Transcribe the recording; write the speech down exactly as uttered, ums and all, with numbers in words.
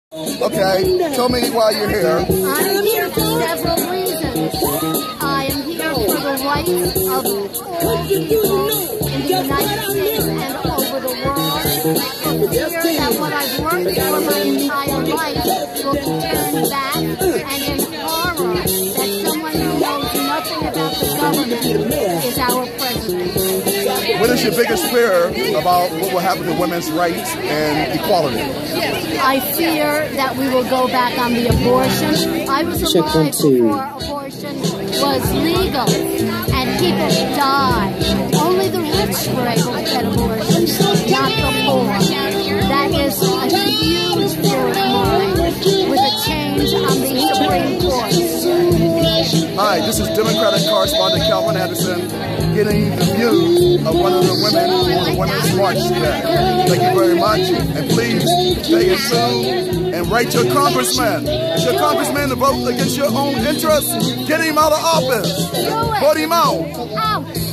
Okay, tell me why you're here. I'm here for several reasons. I am here for the rights of all people in the United States and over the world. I'm here that what I've worked for my entire life will be turned back, and in horror that someone who knows nothing about the government is our president. What is your biggest fear about what will happen to women's rights and equality? I fear that we will go back on the abortion. I was alive before abortion was legal and people died. Only the rich were able to get abortions, not the poor. That is a huge fear of mine with a change on the Supreme Court. Hi, this is Democratic correspondent Calvin Anderson getting the view of one of the women on the Women's March today. Thank you very much, and please stay in tune and write your congressman. Is your congressman to vote against your own interests? Get him out of office. Vote him out. Out.